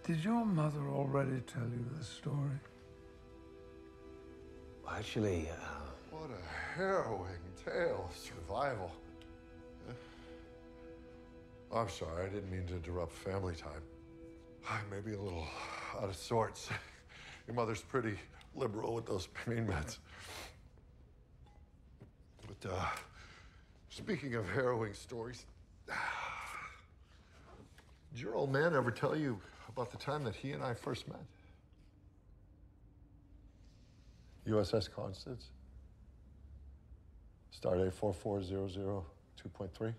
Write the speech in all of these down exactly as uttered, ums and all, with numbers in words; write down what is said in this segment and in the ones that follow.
Did your mother already tell you this story? Actually, uh... What a harrowing tale of survival. I'm sorry, I didn't mean to interrupt family time. I may be a little out of sorts. Your mother's pretty liberal with those pain meds. But, uh, speaking of harrowing stories, did your old man ever tell you about the time that he and I first met? U S S Constance? Stardate four four zero zero two point three?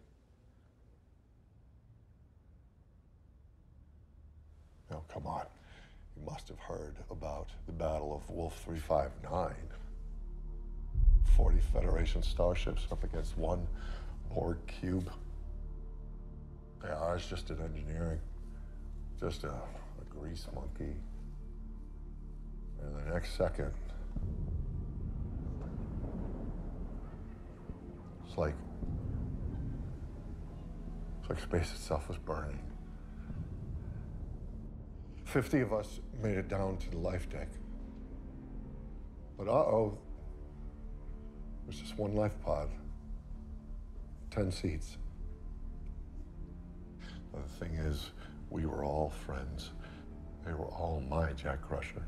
No, come on. You must have heard about the Battle of Wolf three five nine. forty Federation starships up against one Borg cube. Yeah, I was just in engineering. Just a, a grease monkey. And the next second, it's like, it's like space itself was burning. Fifty of us made it down to the life deck. But uh-oh, there's just one life pod, ten seats. The thing is, we were all friends. They were all my Jack Crusher.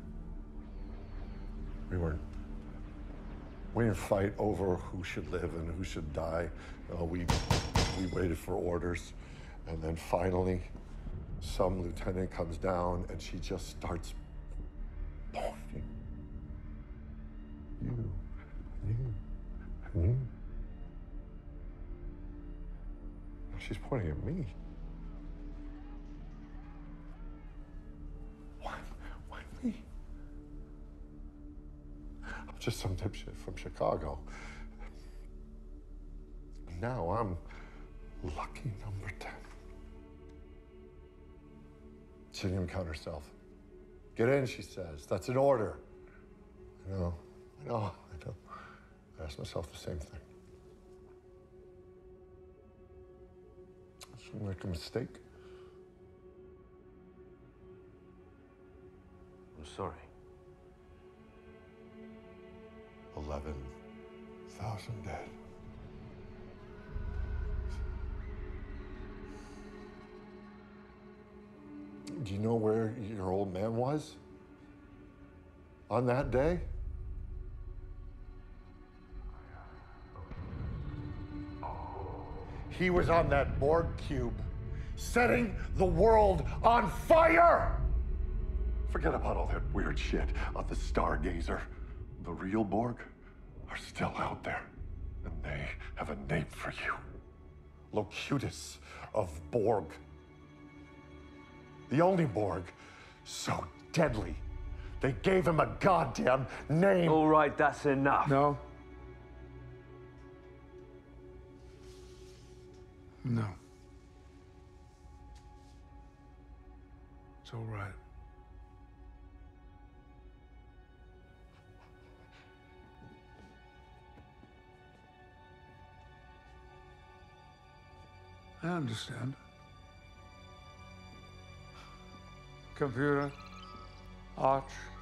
We weren't, we didn't fight over who should live and who should die. Uh, we, we waited for orders, and then finally, some lieutenant comes down and she just starts pointing. You, you, and you. She's pointing at me. Why, why me? I'm just some dipshit from Chicago. Now I'm lucky number ten. She didn't even count herself. Get in, she says. That's an order. I know, I know, I know. I asked myself the same thing. Did I make a mistake? I'm sorry. Eleven thousand dead. Do you know where your old man was on that day? He was on that Borg cube, setting the world on fire! Forget about all that weird shit on the Stargazer. The real Borg are still out there, and they have a name for you. Locutus of Borg. The only Borg so deadly, they gave him a goddamn name. All right, that's enough. No. No. It's all right. I understand. Computer, Arch.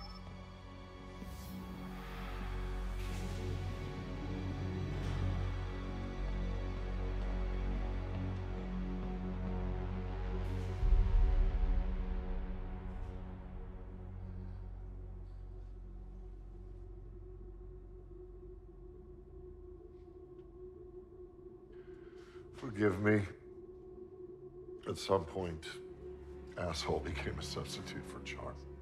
Forgive me. At some point, asshole became a substitute for charm.